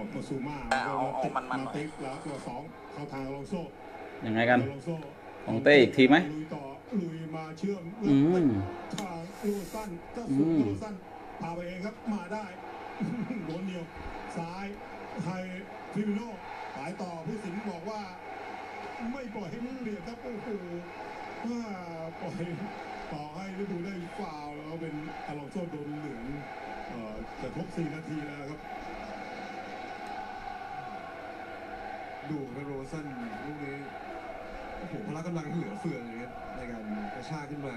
มาซูมาติดมาติ๊กแล้วตัวสองเข้าทางลงโซ่ยังไงกันของเต้อีกทีไหมลุยต่อลุยมาเชื่อมทางลูสั้นเจ้าสุดลูสั้นพาไปเองครับมาได้โดนเดียวซ้ายไทยฟิมิโน่สายต่อผู้สิงห์บอกว่าไม่ปล่อยให้มึงเรียกครับโอ้โหปล่อยต่อให้ลิเวอร์พูลได้ฟาวแล้วเป็นอลองโซโดนเหลืองจะครบ4 นาทีแล้วครับดูครับโรสันลูกนี้โอ้โหพละกำลังเหลือเฟือเลยครับในการกระชากขึ้นมา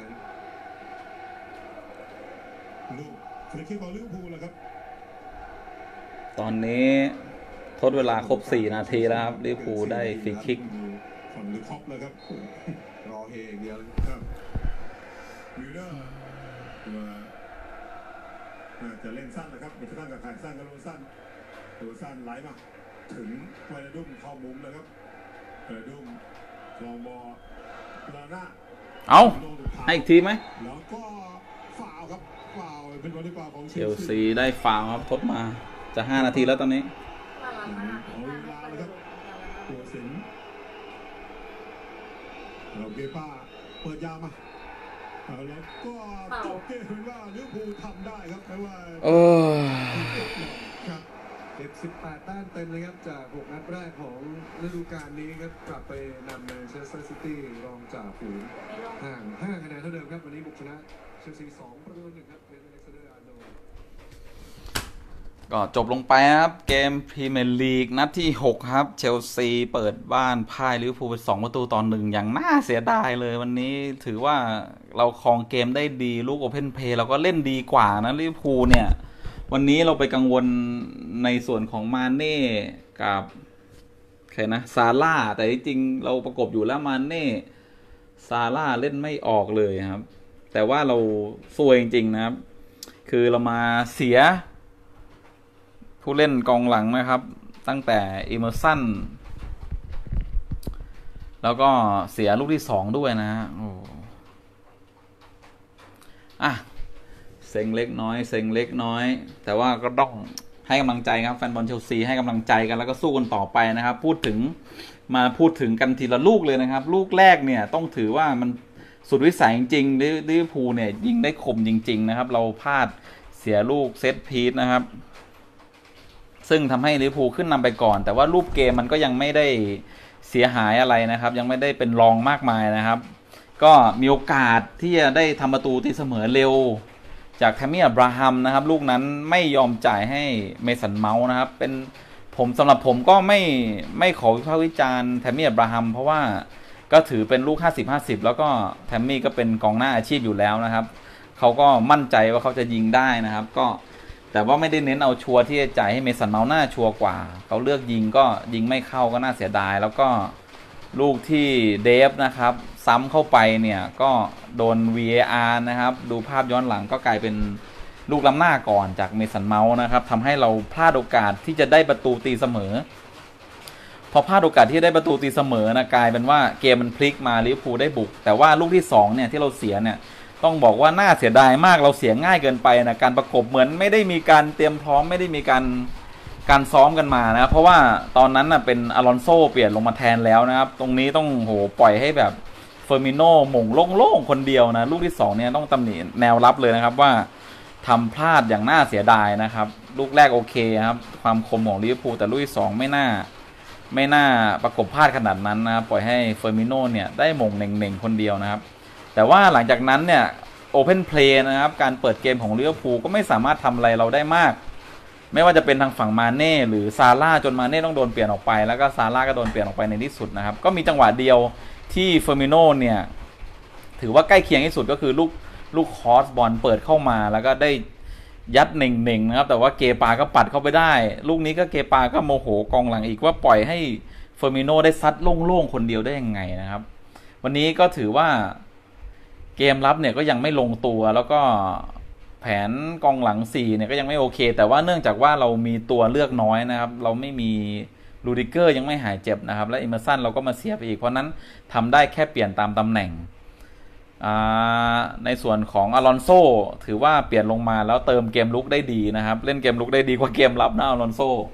ลูกฟรีคิกของลิเวอร์พูลแล้วครับตอนนี้ทดเวลาครบ4 นาทีแล้วครับลิเวอร์พูลได้ฟรีคิกฝั่งลิคอปเลยครับรอเฮอย่างเดียวครับวิลเลอร์จะเล่นสั้นนะครับมีสั้นกับขายสั้นกับโรสั้นตัวสั้นไหลมาถึงไวร์ดุ้มเข้ามุมเลยครับไวร์ดุ้มลองบอลาน่าเอาให้อีกทีไหมแล้วก็ฟาวครับฟาวเป็นบอลที่ฟาวของเชลซีได้ฟาวครับทดมาจะ5 นาทีแล้วตอนนี้เอาเวลาเลยครับตัวสิงห์เราเกป้าเปิดยามาแล้วก็จบเกมเป็นว่าลิเวอร์พูลทำได้ครับไม่ว่าครับเก็บ18 แต้มเต็มเลยครับจาก6 นัดแรกของฤดูกาลนี้ครับกลับไปนำแมนเชสเตอร์ซิตี้รองจ่าฝูงห่าง5 คะแนนเท่าเดิมครับวันนี้บุกชนะเชลซี2-1ครับเป็นอเล็กซานเดอร์อาร์โนลด์ก็จบลงไปครับเกมพรีเมียร์ลีกนัดที่6ครับเชลซีเปิดบ้านพ่ายลิเวอร์พูลไป2-1อย่างน่าเสียดายเลยวันนี้ถือว่าเราครองเกมได้ดีลูกโอเพ่นเพลย์เราก็เล่นดีกว่านะลิเวอร์พูลเนี่ยวันนี้เราไปกังวลในส่วนของมาเน่กับใครนะซาร่าแต่จริงๆเราประกบอยู่แล้วมาเน่ซาร่าเล่นไม่ออกเลยครับแต่ว่าเราซวยจริงๆนะครับคือเรามาเสียผู้เล่นกองหลังนะครับตั้งแต่อิเมอร์สันแล้วก็เสียลูกที่2ด้วยนะฮะเซ็งเล็กน้อยแต่ว่าก็ต้องให้กำลังใจครับแฟนบอลเชลซีให้กำลังใจกันแล้วก็สู้กันต่อไปนะครับพูดถึงกันทีละลูกเลยนะครับลูกแรกเนี่ยต้องถือว่ามันสุดวิสัยจริงๆลิเวอร์พูลเนี่ยยิงได้คมจริงๆนะครับเราพลาดเสียลูกเซตพีซนะครับซึ่งทำให้ลิเวอร์พูลขึ้นนำไปก่อนแต่ว่ารูปเกมมันก็ยังไม่ได้เสียหายอะไรนะครับยังไม่ได้เป็นรองมากมายนะครับก็มีโอกาสที่จะได้ทำประตูตีเสมอเร็วจากแทมมี่อับราฮัมนะครับลูกนั้นไม่ยอมจ่ายให้เมสันเมาส์นะครับเป็นสำหรับผมก็ไม่ขอวิพากษ์วิจารณ์แทมมี่อับราฮัมเพราะว่าก็ถือเป็นลูก50-50แล้วก็แทมมี่ก็เป็นกองหน้าอาชีพอยู่แล้วนะครับเขาก็มั่นใจว่าเขาจะยิงได้นะครับก็แต่ว่าไม่ได้เน้นเอาชัวร์ที่จะจ่ายให้เมสันเมาส์หน้าชัวร์กว่าเขาเลือกยิงก็ยิงไม่เข้าก็น่าเสียดายแล้วก็ลูกที่เดฟนะครับซ้ำเข้าไปเนี่ยก็โดน VAR นะครับดูภาพย้อนหลังก็กลายเป็นลูกล้ำหน้าก่อนจากเมสันเมาส์นะครับทำให้เราพลาดโอกาสที่จะได้ประตูตีเสมอพอพลาดโอกาสที่ได้ประตูตีเสมอนะกลายเป็นว่าเกมมันพลิกมาลิเวอร์พูลได้บุกแต่ว่าลูกที่2เนี่ยที่เราเสียเนี่ยต้องบอกว่าน่าเสียดายมากเราเสียง่ายเกินไปนะการประกบเหมือนไม่ได้มีการเตรียมพร้อมไม่ได้มีการซ้อมกันมานะเพราะว่าตอนนั้นนะเป็นอลอนโซเปลี่ยนลงมาแทนแล้วนะครับตรงนี้ต้องปล่อยให้แบบเฟอร์มิโน่หม่งโล่งๆคนเดียวนะลูกที่2เนี่ยต้องตำหนิแนวรับเลยนะครับว่าทำพลาดอย่างน่าเสียดายนะครับลูกแรกโอเคครับความคมของลิเวอร์พูลแต่ลูกที่2ไม่น่าประกบพลาดขนาดนั้นนะปล่อยให้เฟอร์มิโน่เนี่ยได้หม่งเน่งๆคนเดียวนะครับแต่ว่าหลังจากนั้นเนี่ยโอเพ่นเพลย์นะครับการเปิดเกมของลิเวอร์พูลก็ไม่สามารถทำอะไรเราได้มากไม่ว่าจะเป็นทางฝั่งมาเน่หรือซาร่าจนมาเน่ต้องโดนเปลี่ยนออกไปแล้วก็ซาร่าก็โดนเปลี่ยนออกไปในที่สุดนะครับก็มีจังหวะเดียวที่เฟอร์มิโน่เนี่ยถือว่าใกล้เคียงที่สุดก็คือลูกคอสบอลเปิดเข้ามาแล้วก็ได้ยัดเน่งๆนะครับแต่ว่าเกปาก็ปัดเข้าไปได้ลูกนี้ก็เกปาก็โมโหกองหลังอีกว่าปล่อยให้เฟอร์มิโน่ได้ซัดโล่งๆคนเดียวได้ยังไงนะครับวันนี้ก็ถือว่าเกมรับเนี่ยก็ยังไม่ลงตัวแล้วก็แผนกองหลัง4เนี่ยก็ยังไม่โอเคแต่ว่าเนื่องจากว่าเรามีตัวเลือกน้อยนะครับเราไม่มีลูดิเกอร์ยังไม่หายเจ็บนะครับและอิเมอร์สันเราก็มาเสียไปอีกเพราะนั้นทำได้แค่เปลี่ยนตามตำแหน่งในส่วนของอลอนโซถือว่าเปลี่ยนลงมาแล้วเติมเกมลุกได้ดีนะครับเล่นเกมลุกได้ดีกว่าเกมรับนะอลอนโซ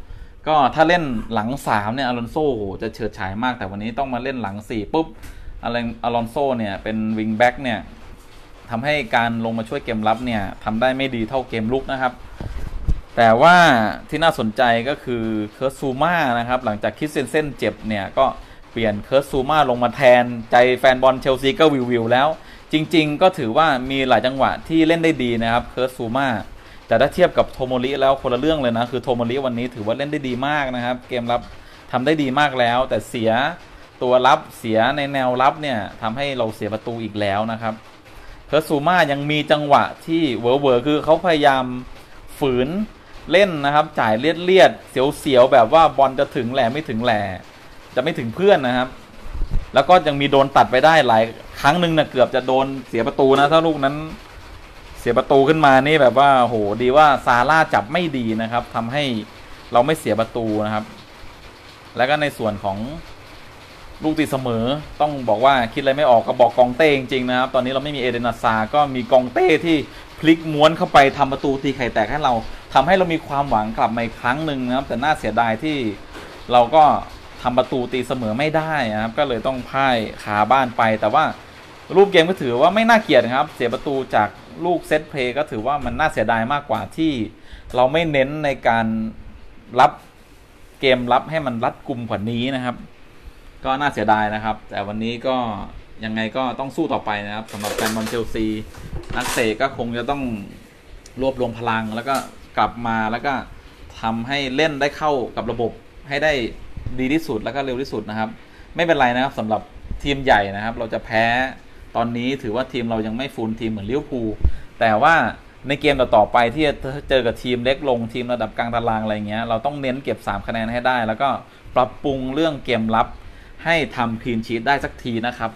ก็ถ้าเล่นหลัง3เนี่ยอลอนโซจะเฉิดฉายมากแต่วันนี้ต้องมาเล่นหลัง4ปุ๊บอลอนโซเนี่ยเป็นวิงแบ็กเนี่ยทำให้การลงมาช่วยเกมรับเนี่ยทำได้ไม่ดีเท่าเกมลุกนะครับแต่ว่าที่น่าสนใจก็คือเคิร์สซูม่านะครับหลังจากคริสเซนเซ่นเจ็บเนี่ยก็เปลี่ยนเคิร์สซูม่าลงมาแทนใจแฟนบอลเชลซีก็วิวแล้วจริงๆก็ถือว่ามีหลายจังหวะที่เล่นได้ดีนะครับเคิร์สซูม่าแต่ถ้าเทียบกับโทโมริแล้วคนละเรื่องเลยนะคือโทโมริวันนี้ถือว่าเล่นได้ดีมากนะครับเกมรับทำได้ดีมากแล้วแต่เสียตัวรับเสียในแนวรับเนี่ยทำให้เราเสียประตูอีกแล้วนะครับเคิร์สซูม่ายังมีจังหวะที่เวอร์คือเขาพยายามฝืนเล่นนะครับจ่ายเลียดเสียวแบบว่าบอลจะถึงแหล่ไม่ถึงแหล่จะไม่ถึงเพื่อนนะครับแล้วก็ยังมีโดนตัดไปได้หลายครั้งหนึ่งนะเกือบจะโดนเสียประตูนะถ้าลูกนั้นเสียประตูขึ้นมานี่แบบว่าโหดีว่าซาร่าจับไม่ดีนะครับทำให้เราไม่เสียประตูนะครับแล้วก็ในส่วนของลูกตีเสมอต้องบอกว่าคิดอะไรไม่ออกก็บอกกองเต้จริงๆนะครับตอนนี้เราไม่มีเอเดนอาซาก็มีกองเต้ที่พลิกม้วนเข้าไปทำประตูตีไข่แตกให้เราทำให้เรามีความหวังกลับมาอีกครั้งหนึ่งนะครับแต่น่าเสียดายที่เราก็ทำประตูตีเสมอไม่ได้นะครับก็เลยต้องพ่ายขาบ้านไปแต่ว่ารูปเกมก็ถือว่าไม่น่าเกลียดครับเสียประตูจากลูกเซตเพลย์ก็ถือว่ามันน่าเสียดายมากกว่าที่เราไม่เน้นในการรับเกมรับให้มันรัดกุมกว่านี้นะครับก็น่าเสียดายนะครับแต่วันนี้ก็ยังไงก็ต้องสู้ต่อไปนะครับสำหรับแฟนบอลเชลซีนักเตะก็คงจะต้องรวบรวมพลังแล้วก็กลับมาแล้วก็ทำให้เล่นได้เข้ากับระบบให้ได้ดีที่สุดแล้วก็เร็วที่สุดนะครับไม่เป็นไรนะครับสำหรับทีมใหญ่นะครับเราจะแพ้ตอนนี้ถือว่าทีมเรายังไม่ฟูลทีมเหมือนลิเวอร์พูลแต่ว่าในเกมต่อไปที่จะเจอกับทีมเล็กลงทีมระดับกลางตารางอะไรเงี้ยเราต้องเน้นเก็บ3คะแนนให้ได้แล้วก็ปรับปรุงเรื่องเกมรับให้ทำคลีนชีทได้สักทีนะครับ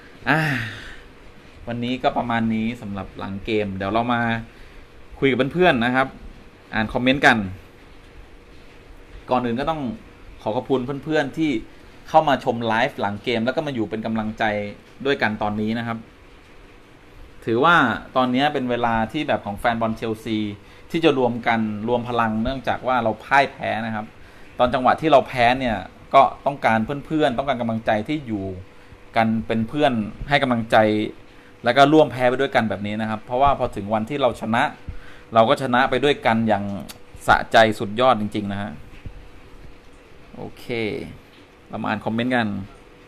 วันนี้ก็ประมาณนี้สำหรับหลังเกมเดี๋ยวเรามาคุยกับเพื่อนๆนะครับอ่านคอมเมนต์กันก่อนอื่นก็ต้องขอขอบคุณเพื่อนๆที่เข้ามาชมไลฟ์หลังเกมแล้วก็มาอยู่เป็นกำลังใจด้วยกันตอนนี้นะครับถือว่าตอนนี้เป็นเวลาที่แบบของแฟนบอลเชลซีที่จะรวมกันรวมพลังเนื่องจากว่าเราพ่ายแพ้นะครับตอนจังหวะที่เราแพ้เนี่ยก็ต้องการเพื่อนๆต้องการกำลังใจที่อยู่กันเป็นเพื่อนให้กำลังใจแล้วก็ร่วมแพ้ไปด้วยกันแบบนี้นะครับเพราะว่าพอถึงวันที่เราชนะเราก็ชนะไปด้วยกันอย่างสะใจสุดยอดจริงๆนะฮะโอเคเรามาอ่านคอมเมนต์กัน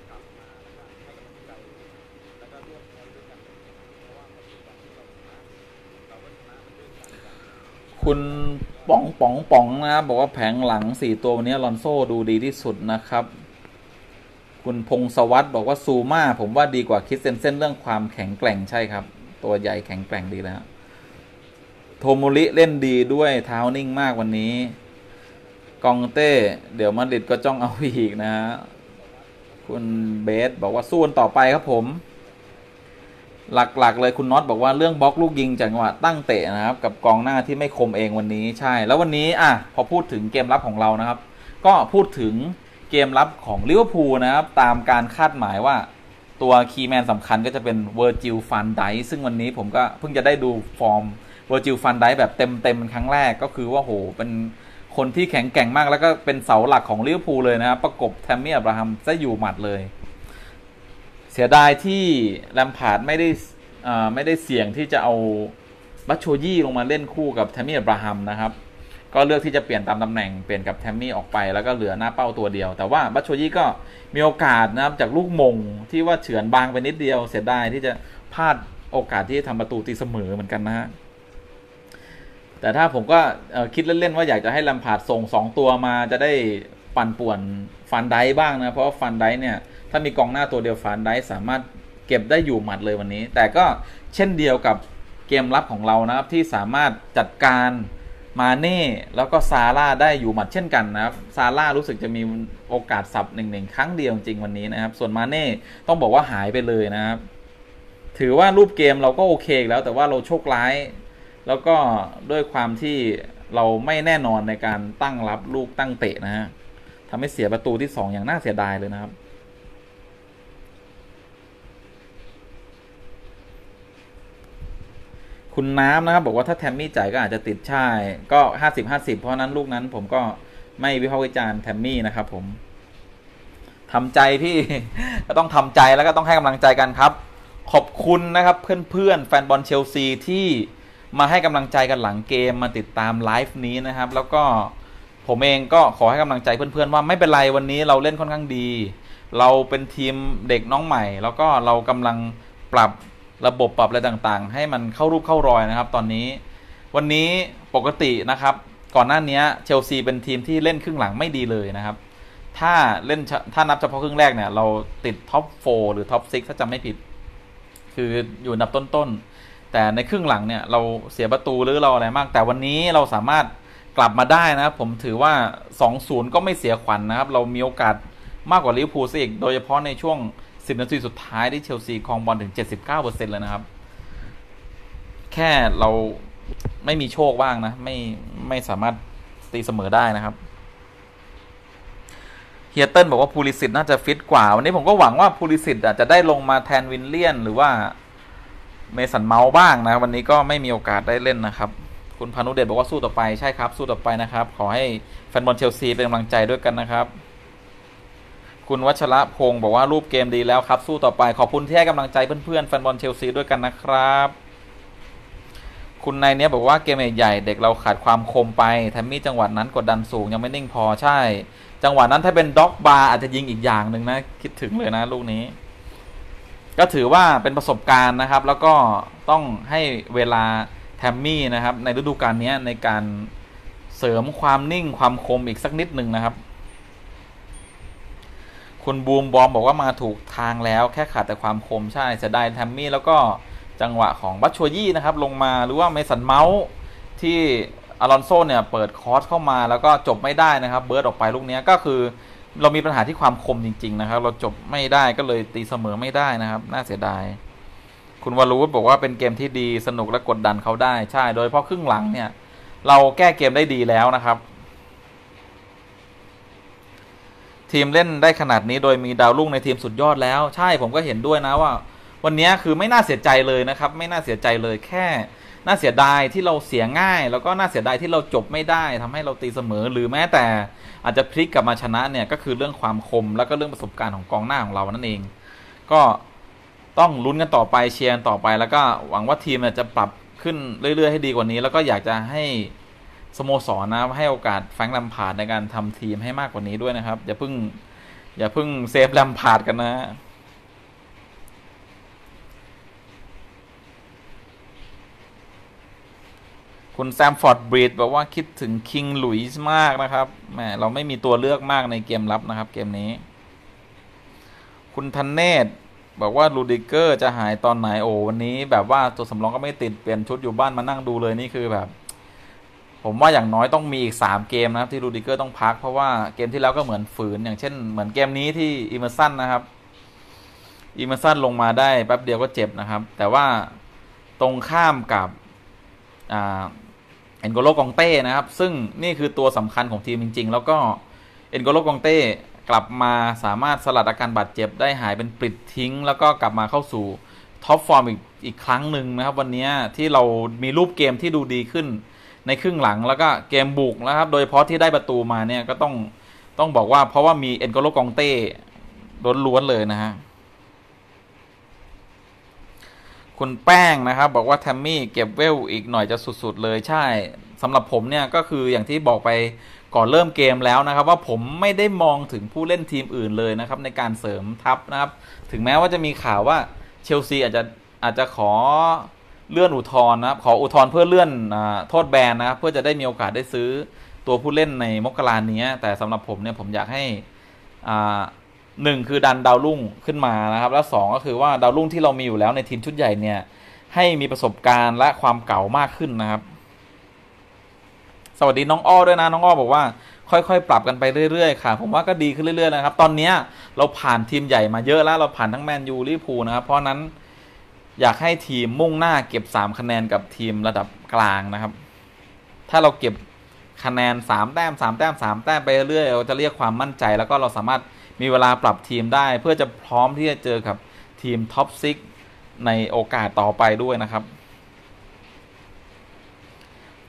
คุณป๋องนะครับบอกว่าแผงหลัง4ตัววันนี้อลอนโซดูดีที่สุดนะครับคุณพงศวัฒน์บอกว่าซูม่าผมว่าดีกว่าคริสเซนเซ่นเรื่องความแข็งแกร่งใช่ครับตัวใหญ่แข็งแกร่งดีแล้วโทโมริเล่นดีด้วยเท้านิ่งมากวันนี้กองเต้เดี๋ยวมาดริดก็จ้องเอาอีกนะฮะคุณเบสบอกว่าสู้กันต่อไปครับผมหลักๆเลยคุณน็อตบอกว่าเรื่องบล็อกลูกยิงจังหวะตั้งเตะนะครับกับกองหน้าที่ไม่คมเองวันนี้ใช่แล้ววันนี้พอพูดถึงเกมรับของเรานะครับก็พูดถึงเกมรับของลิเวอร์พูลนะครับตามการคาดหมายว่าตัวคีย์แมนสำคัญก็จะเป็นเวอร์จิลฟันไดซึ่งวันนี้ผมก็เพิ่งจะได้ดูฟอร์มเวอร์จิลฟันไดแบบเต็มเป็นครั้งแรกก็คือว่าโหเป็นคนที่แข็งแกร่งมากแล้วก็เป็นเสาหลักของลิเวอร์พูลเลยนะครับประกบแทมมี่อับราฮัมซะอยู่หมัดเลยเสียดายที่แลมพาร์ดไม่ได้เสี่ยงที่จะเอาบัชโชยี่ลงมาเล่นคู่กับแทมมี่อับราฮัมนะครับก็เลือกที่จะเปลี่ยนตามตำแหน่งเปลี่ยนกับแทมมี่ออกไปแล้วก็เหลือหน้าเป้าตัวเดียวแต่ว่าบัชโชยี่ก็มีโอกาสนะครับจากลูกมงที่ว่าเฉือนบางไปนิดเดียวเสียดายที่จะพลาดโอกาสที่จะทำประตูตีเสมอเหมือนกันนะฮะแต่ถ้าผมก็คิดเล่นๆว่าอยากจะให้แลมพาร์ดส่ง2ตัวมาจะได้ปั่นป่วนฟันไดบ้างนะเพราะว่าฟันไดเนี่ยถ้ามีกองหน้าตัวเดียวฟันไดสามารถเก็บได้อยู่หมัดเลยวันนี้แต่ก็เช่นเดียวกับเกมรับของเรานะครับที่สามารถจัดการมาเน่แล้วก็ซาร่าได้อยู่หมัดเช่นกันนะครับซาร่ารู้สึกจะมีโอกาสสับหนึ่งครั้งเดียวจริงวันนี้นะครับส่วนมาเน่ต้องบอกว่าหายไปเลยนะครับถือว่ารูปเกมเราก็โอเคแล้วแต่ว่าเราโชคร้ายแล้วก็ด้วยความที่เราไม่แน่นอนในการตั้งรับลูกตั้งเตะนะฮะทำให้เสียประตูที่2อย่างน่าเสียดายเลยนะครับคุณน้ำนะครับบอกว่าถ้าแทมมี่จ่ายก็อาจจะติดใช่ก็50-50เพราะนั้นลูกนั้นผมก็ไม่วิพากษ์วิจารณ์แทมมี่นะครับผมทำใจพี่ ก็ต้องทำใจแล้วก็ต้องให้กำลังใจกันครับขอบคุณนะครับเพื่อนๆแฟนบอลเชลซีที่มาให้กำลังใจกันหลังเกมมาติดตามไลฟ์นี้นะครับแล้วก็ผมเองก็ขอให้กำลังใจเพื่อนๆว่าไม่เป็นไรวันนี้เราเล่นค่อนข้างดีเราเป็นทีมเด็กน้องใหม่แล้วก็เรากำลังปรับระบบปรับอะไรต่างๆให้มันเข้ารูปเข้ารอยนะครับตอนนี้วันนี้ปกตินะครับก่อนหน้านี้เชลซีเป็นทีมที่เล่นครึ่งหลังไม่ดีเลยนะครับถ้านับเฉพาะครึ่งแรกเนี่ยเราติดท็อป4หรือท็อป6ถ้าจำไม่ผิดคืออยู่อันดับต้นๆแต่ในครึ่งหลังเนี่ยเราเสียประตูหรือเราอะไรมากแต่วันนี้เราสามารถกลับมาได้นะครับผมถือว่า 2-0 ก็ไม่เสียขวัญ นะครับเรามีโอกาสมากกว่าลิเวอร์พูลซะอีกโดยเฉพาะในช่วง10 นาทีสุดท้ายที่เชลซีครองบอลถึง 79% เลยนะครับแค่เราไม่มีโชคบ้างนะไม่สามารถตีเสมอได้นะครับเฮียเติ้ลบอกว่าพูลิสิตน่าจะฟิตกว่าวันนี้ผมก็หวังว่าพูลิสิตอาจจะได้ลงมาแทนวินเลียนหรือว่าเมสันเมาส์บ้างนะวันนี้ก็ไม่มีโอกาสได้เล่นนะครับคุณพานุเดชบอกว่าสู้ต่อไปใช่ครับสู้ต่อไปนะครับขอให้แฟนบอลเชลซีเป็นกำลังใจด้วยกันนะครับคุณวัชระพงศ์บอกว่ารูปเกมดีแล้วครับสู้ต่อไปขอบคุณที่ให้กำลังใจเพื่อนๆแฟนบอลเชลซีด้วยกันนะครับคุณนายเนี้ยบอกว่าเกมใหญ่เด็กเราขาดความคมไปแทมมี่จังหวะนั้นกดดันสูงยังไม่นิ่งพอใช่จังหวะนั้นถ้าเป็นด็อกบาร์อาจจะยิงอีกอย่างหนึ่งนะคิดถึงเลยนะลูกนี้ก็ถือว่าเป็นประสบการณ์นะครับแล้วก็ต้องให้เวลาแทมมี่นะครับในฤดูกาลนี้ในการเสริมความนิ่งความคมอีกสักนิดหนึ่งนะครับคุณบูมบอมบอกว่ามาถูกทางแล้วแค่ขาดแต่ความคมใช่เสียดายแทมมี่แล้วก็จังหวะของบัตชัวยี่นะครับลงมาหรือว่าเมสันเมาส์ที่อลอนโซเนี่ยเปิดคอร์สเข้ามาแล้วก็จบไม่ได้นะครับเบิร์ดออกไปลูกนี้ก็คือเรามีปัญหาที่ความคมจริงๆนะครับเราจบไม่ได้ก็เลยตีเสมอไม่ได้นะครับน่าเสียดายคุณวรูธบอกว่าเป็นเกมที่ดีสนุกและกดดันเขาได้ใช่โดยเฉพาะครึ่งหลังเนี่ยเราแก้เกมได้ดีแล้วนะครับทีมเล่นได้ขนาดนี้โดยมีดาวรุ่งในทีมสุดยอดแล้วใช่ผมก็เห็นด้วยนะว่าวันนี้คือไม่น่าเสียใจเลยนะครับไม่น่าเสียใจเลยแค่น่าเสียดายที่เราเสียง่ายแล้วก็น่าเสียดายที่เราจบไม่ได้ทำให้เราตีเสมอหรือแม้แต่อาจจะพลิกกลับมาชนะเนี่ยก็คือเรื่องความคมแล้วก็เรื่องประสบการณ์ของกองหน้าของเรานั่นเองก็ต้องลุ้นกันต่อไปเชียร์ต่อไปแล้วก็หวังว่าทีมจะปรับขึ้นเรื่อยๆให้ดีกว่านี้แล้วก็อยากจะให้สโมสรนะให้โอกาสแฟรงค์ แลมพาร์ดในการทำทีมให้มากกว่านี้ด้วยนะครับอย่าเพิ่งเซฟแลมพาร์ดกันนะคุณแซมฟอร์ดบรีดบอกว่าคิดถึงคิงหลุยส์มากนะครับแหมเราไม่มีตัวเลือกมากในเกมรับนะครับเกมนี้คุณธเนศบอกว่าลูดิเกอร์จะหายตอนไหนโอ้วันนี้แบบว่าตัวสำรองก็ไม่ติดเปลี่ยนชุดอยู่บ้านมานั่งดูเลยนี่คือแบบผมว่าอย่างน้อยต้องมีอีก3เกมนะครับที่ลูดิเกอร์ต้องพักเพราะว่าเกมที่แล้วก็เหมือนฝืนอย่างเช่นเหมือนเกมนี้ที่อิมเมอร์สันนะครับอิมเมอร์สันลงมาได้แป๊บเดียวก็เจ็บนะครับแต่ว่าตรงข้ามกับเอ็นโกโลกองเต้นะครับซึ่งนี่คือตัวสำคัญของทีมจริงๆแล้วก็เอ็นโกโลกองเต้กลับมาสามารถสลัดอาการบาดเจ็บได้หายเป็นปลิดทิ้งแล้วก็กลับมาเข้าสู่ท็อปฟอร์มอีกครั้งหนึ่งนะครับวันนี้ที่เรามีรูปเกมที่ดูดีขึ้นในครึ่งหลังแล้วก็เกมบุกนะครับโดยเฉพาะที่ได้ประตูมาเนี่ยก็ต้องบอกว่าเพราะว่ามีเอ็นโกโลกองเต้ล้วนๆเลยนะฮะคุณแป้งนะครับบอกว่าแทมมี่เก็บเวลอีกหน่อยจะสุดๆเลยใช่สำหรับผมเนี่ยก็คืออย่างที่บอกไปก่อนเริ่มเกมแล้วนะครับว่าผมไม่ได้มองถึงผู้เล่นทีมอื่นเลยนะครับในการเสริมทัพนะครับถึงแม้ว่าจะมีข่าวว่าเชลซีอาจจะขอเลื่อนอุทธรณ์นะครับขออุทธรณ์เพื่อเลื่อนโทษแบนนะครับเพื่อจะได้มีโอกาสได้ซื้อตัวผู้เล่นในมกราคมนี้แต่สำหรับผมเนี่ยผมอยากให้1คือดันดาวรุ่งขึ้นมานะครับแล้ว2ก็คือว่าดาวรุ่งที่เรามีอยู่แล้วในทีมชุดใหญ่เนี่ยให้มีประสบการณ์และความเก่ามากขึ้นนะครับสวัสดีน้องอ้อด้วยนะน้องอ้อบอกว่าค่อยๆปรับกันไปเรื่อยๆค่ะผมว่าก็ดีขึ้นเรื่อยๆนะครับตอนนี้เราผ่านทีมใหญ่มาเยอะแล้วเราผ่านทั้งแมนยูลิเวอร์พูลนะครับเพราะนั้นอยากให้ทีมมุ่งหน้าเก็บ3คะแนนกับทีมระดับกลางนะครับถ้าเราเก็บคะแนน3แต้ม3แต้ม3แต้มไปเรื่อยๆเราจะเรียกความมั่นใจแล้วก็เราสามารถมีเวลาปรับทีมได้เพื่อจะพร้อมที่จะเจอกับทีมท็อป6ในโอกาสต่อไปด้วยนะครับค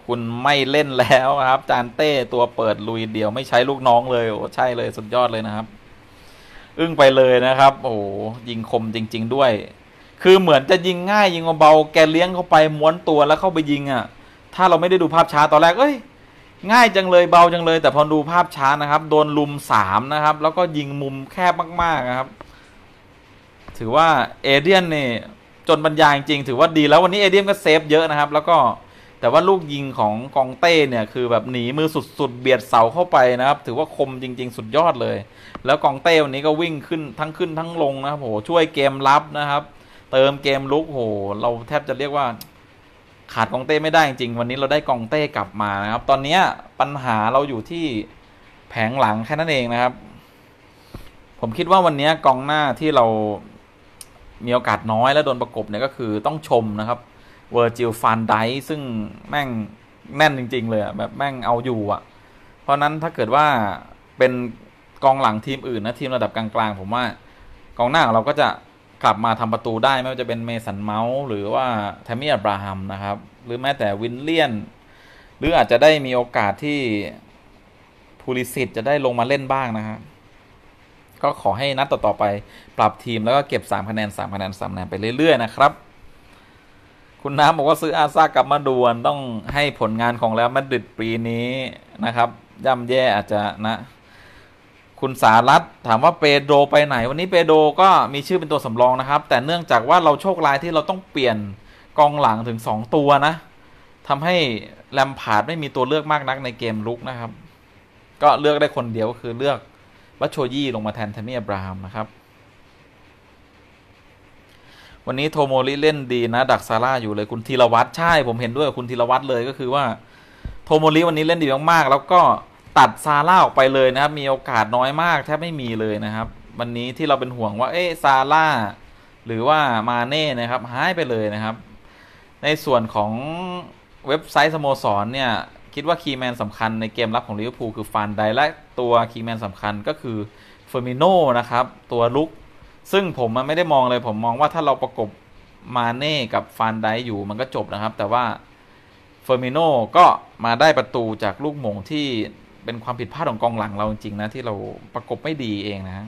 คุณไม่เล่นแล้วครับจานเต้ตัวเปิดลุยเดี่ยวไม่ใช้ลูกน้องเลยโอ้ใช่เลยสุดยอดเลยนะครับอึ้งไปเลยนะครับโอ้ยิงคมจริงๆด้วยคือเหมือนจะยิงง่ายยิงเบาแกเลี้ยงเข้าไปม้วนตัวแล้วเข้าไปยิงอ่ะถ้าเราไม่ได้ดูภาพช้าตอนแรกง่ายจังเลยเบาจังเลยแต่พอดูภาพช้านะครับโดนลุม3นะครับแล้วก็ยิงมุมแคบมากๆนะครับถือว่าเอเดียนเนี่ยจนบรรยายจริงถือว่าดีแล้ววันนี้เอเดียนก็เซฟเยอะนะครับแล้วก็แต่ว่าลูกยิงของกองเต้เนี่ยคือแบบหนีมือสุดๆเบียดเสาเข้าไปนะครับถือว่าคมจริงๆสุดยอดเลยแล้วกองเต้วันนี้ก็วิ่งขึ้นทั้งลงนะครับโหช่วยเกมรับนะครับเติมเกมลุกโหเราแทบจะเรียกว่าขาดกองเต้ไม่ได้จริงวันนี้เราได้กองเต้กลับมานะครับตอนนี้ปัญหาเราอยู่ที่แผงหลังแค่นั้นเองนะครับผมคิดว่าวันนี้กองหน้าที่เรามีโอกาสน้อยและโดนประกบเนี่ยก็คือต้องชมนะครับเวอร์จิลฟานไดซึ่งแม่งแน่นจริงๆเลยแบบแม่งเอาอยู่อ่ะเพราะนั้นถ้าเกิดว่าเป็นกองหลังทีมอื่นนะทีมระดับกลางๆผมว่ากองหน้าของเราก็จะกลับมาทำประตูได้ไม่ว่าจะเป็นเมสันเมาส์หรือว่าแทมมี่อับราฮัมนะครับหรือแม้แต่วินเลียนหรืออาจจะได้มีโอกาสที่พูลิสิตจะได้ลงมาเล่นบ้างนะครับก็ขอให้นัดต่อๆไปปรับทีมแล้วก็เก็บ3 คะแนนไปเรื่อยๆนะครับคุณน้ำบอกว่าซื้ออาซ่ากลับมาด่วนต้องให้ผลงานของแล้วมาดริดปีนี้นะครับย่ำแย่อาจจะนะคุณสารัตน์ถามว่าเปโดรไปไหนวันนี้เปโดรก็มีชื่อเป็นตัวสำรองนะครับแต่เนื่องจากว่าเราโชคร้ายที่เราต้องเปลี่ยนกองหลังถึง2ตัวนะทำให้แลมพาร์ดไม่มีตัวเลือกมากนักในเกมลุกนะครับก็เลือกได้คนเดียวก็คือเลือกวัชโชยี่ลงมาแทนแทมมี่อับราฮัมนะครับวันนี้โทโมริเล่นดีนะดักซาร่าอยู่เลยคุณธีรวัตรใช่ผมเห็นด้วยคุณธีรวัตรเลยก็คือว่าโทโมริวันนี้เล่นดีมากๆแล้วก็ตัดซาร่าออกไปเลยนะครับมีโอกาสน้อยมากแทบไม่มีเลยนะครับวันนี้ที่เราเป็นห่วงว่าซาร่าหรือว่ามาเน่นะครับหายไปเลยนะครับในส่วนของเว็บไซต์สโมสรเนี่ยคิดว่าคีย์แมนสำคัญในเกมรับของลิเวอร์พูลคือฟานไดและตัวคีย์แมนสำคัญก็คือเฟอร์มิโน่นะครับตัวลุกซึ่งผมมันไม่ได้มองเลยผมมองว่าถ้าเราประกบมาเน่กับฟานไดอยู่มันก็จบนะครับแต่ว่าเฟอร์มิโน่ก็มาได้ประตูจากลูกหม่งที่เป็นความผิดพลาดของกองหลังเราจริงๆนะที่เราประกบไม่ดีเองนะ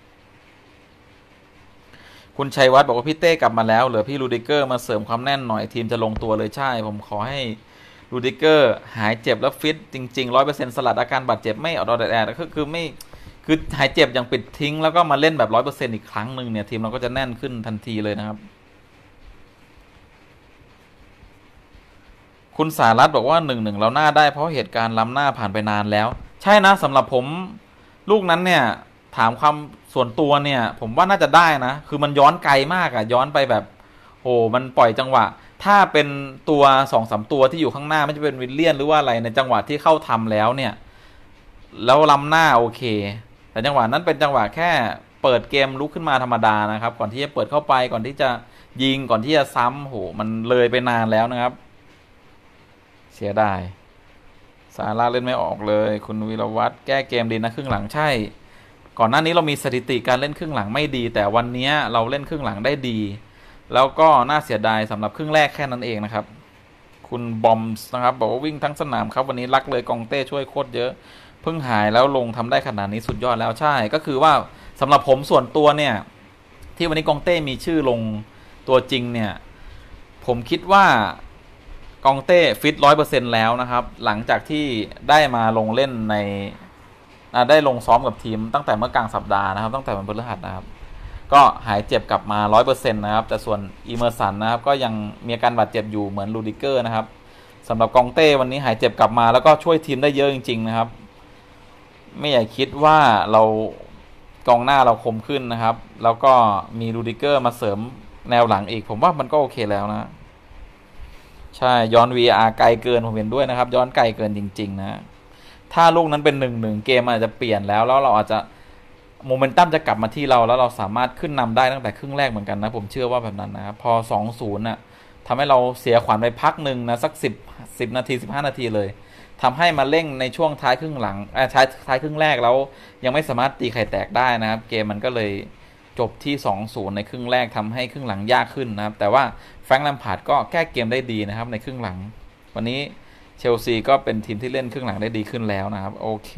คุณชัยวัฒน์บอกว่าพี่เต้กลับมาแล้วเหลือพี่รูดิเกอร์มาเสริมความแน่นหน่อยทีมจะลงตัวเลยใช่ผมขอให้รูดิเกอร์หายเจ็บแล้วฟิตจริงๆ 100% สลัดอาการบาดเจ็บไม่อดแอดคือไม่คือหายเจ็บอย่างปิดทิ้งแล้วก็มาเล่นแบบ 100% อีกครั้งหนึ่งเนี่ยทีมเราก็จะแน่นขึ้นทันทีเลยนะครับคุณสารัตน์บอกว่า1-1เราหน้าได้เพราะเหตุการณ์ล้ำหน้าผ่านไปนานแล้วใช่นะสำหรับผมลูกนั้นเนี่ยถามความส่วนตัวเนี่ยผมว่าน่าจะได้นะคือมันย้อนไกลมากย้อนไปแบบโอ้มันปล่อยจังหวะถ้าเป็นตัว 2-3 ตัวที่อยู่ข้างหน้าไม่จะเป็นวิลเลียนหรือว่าอะไรในจังหวะที่เข้าทำแล้วเนี่ยแล้วล้ำหน้าโอเคแต่จังหวะนั้นเป็นจังหวะแค่เปิดเกมลุกขึ้นมาธรรมดานะครับก่อนที่จะเปิดเข้าไปก่อนที่จะยิงก่อนที่จะซ้ำโหมันเลยไปนานแล้วนะครับเสียดายซาร่าเล่นไม่ออกเลยคุณวิรวัฒน์แก้เกมดีนะครึ่งหลังใช่ก่อนหน้านี้เรามีสถิติการเล่นครึ่งหลังไม่ดีแต่วันนี้เราเล่นครึ่งหลังได้ดีแล้วก็น่าเสียดายสำหรับครึ่งแรกแค่นั้นเองนะครับคุณบอมส์นะครับบอกว่าวิ่งทั้งสนามครับวันนี้รักเลยกองเต้ช่วยโคตรเยอะเพิ่งหายแล้วลงทำได้ขนาดนี้สุดยอดแล้วใช่ก็คือว่าสำหรับผมส่วนตัวเนี่ยที่วันนี้กองเต้มีชื่อลงตัวจริงเนี่ยผมคิดว่ากองเต้ฟิต 100% แล้วนะครับหลังจากที่ได้มาลงเล่นในได้ลงซ้อมกับทีมตั้งแต่เมื่อกลางสัปดาห์นะครับตั้งแต่วันพฤหัสนะครับก็หายเจ็บกลับมา 100% นะครับแต่ส่วนอีเมอร์สันนะครับก็ยังมีอาการบาดเจ็บอยู่เหมือนรูดิเกอร์นะครับสำหรับกองเต้วันนี้หายเจ็บกลับมาแล้วก็ช่วยทีมได้เยอะจริงๆนะครับไม่อยากคิดว่าเรากองหน้าเราคมขึ้นนะครับแล้วก็มีรูดิเกอร์มาเสริมแนวหลังอีกผมว่ามันก็โอเคแล้วนะใช่ย้อน VR ไกลเกินผมเห็นด้วยนะครับย้อนไกลเกินจริงๆนะถ้าลูกนั้นเป็น 1-1 เกมอาจจะเปลี่ยนแล้วเราอาจจะโมเมนตัมจะกลับมาที่เราแล้วเราสามารถขึ้นนำได้ตั้งแต่ครึ่งแรกเหมือนกันนะผมเชื่อว่าแบบนั้นนะครับพอ 2-0 น่ะทำให้เราเสียขวัญไปพักหนึ่งนะสัก10 นาที 15 นาทีเลยทำให้มาเร่งในช่วงท้ายครึ่งหลังท้ายครึ่งแรกแล้วยังไม่สามารถตีไข่แตกได้นะครับเกมมันก็เลยจบที่ 2-0 ในครึ่งแรกทำให้ครึ่งหลังยากขึ้นนะครับแต่ว่าแฟรงค์ แลมพาร์ดก็แก้เกมได้ดีนะครับในครึ่งหลังวันนี้เชลซีก็เป็นทีมที่เล่นครึ่งหลังได้ดีขึ้นแล้วนะครับโอเค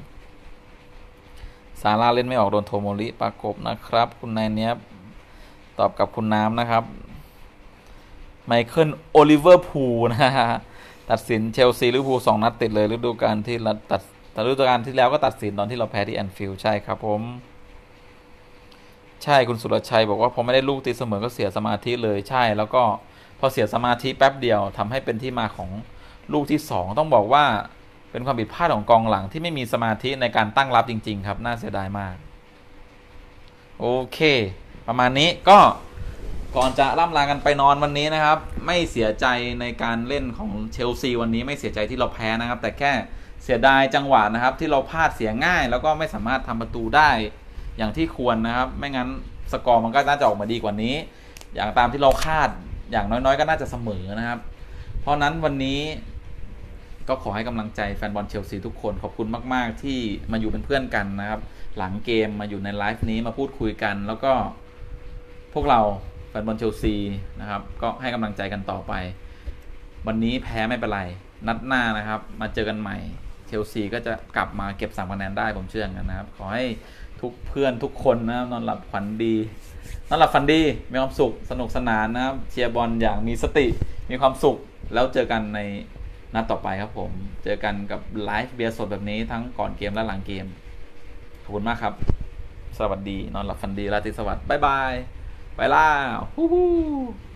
ซาร่าเล่นไม่ออกโดนโทโมริประกบนะครับคุณนายเนี้ยตอบกับคุณน้ำนะครับไมเคิลโอลิเวอร์พูลนะฮะตัดสินเชลซีลิเวอร์พูล2 นัดติดเลยฤดูกาลที่ฤดูกาลที่แล้วก็ตัดสินตอนที่เราแพ้ที่แอนฟิลด์ใช่ครับผมใช่คุณสุรชัยบอกว่าพอไม่ได้ลูกตีเสมอก็เสียสมาธิเลยใช่แล้วก็พอเสียสมาธิแป๊บเดียวทำให้เป็นที่มาของลูกที่2ต้องบอกว่าเป็นความผิดพลาดของกองหลังที่ไม่มีสมาธิในการตั้งรับจริงๆครับน่าเสียดายมากโอเคประมาณนี้ก็ก่อนจะล่ำลากันไปนอนวันนี้นะครับไม่เสียใจในการเล่นของเชลซีวันนี้ไม่เสียใจที่เราแพ้นะครับแต่แค่เสียดายจังหวะนะครับที่เราพลาดเสียง่ายแล้วก็ไม่สามารถทำประตูได้อย่างที่ควรนะครับไม่งั้นสกอร์มันก็น่าจะออกมาดีกว่านี้อย่างตามที่เราคาดอย่างน้อยๆก็น่าจะเสมอนะครับเพราะนั้นวันนี้ก็ขอให้กำลังใจแฟนบอลเชลซีทุกคนขอบคุณมากๆที่มาอยู่เป็นเพื่อนกันนะครับหลังเกมมาอยู่ในไลฟ์นี้มาพูดคุยกันแล้วก็พวกเราแฟนบอลเชลซีนะครับก็ให้กำลังใจกันต่อไปวันนี้แพ้ไม่เป็นไรนัดหน้านะครับมาเจอกันใหม่เชลซีก็จะกลับมาเก็บ3 คะแนนได้ผมเชื่อกันนะครับขอให้ทุกเพื่อนทุกคนนะนอนหลับฝันดีนอนหลับฝันดีมีความสุขสนุกสนานนะครับเชียร์บอลอย่างมีสติมีความสุขแล้วเจอกันในนัดต่อไปครับผมเจอกันกับไลฟ์เบียร์สดแบบนี้ทั้งก่อนเกมและหลังเกมขอบคุณมากครับสวัสดีนอนหลับฝันดีราตรีสวัสดิ์บ๊ายบายไปล่าฮู้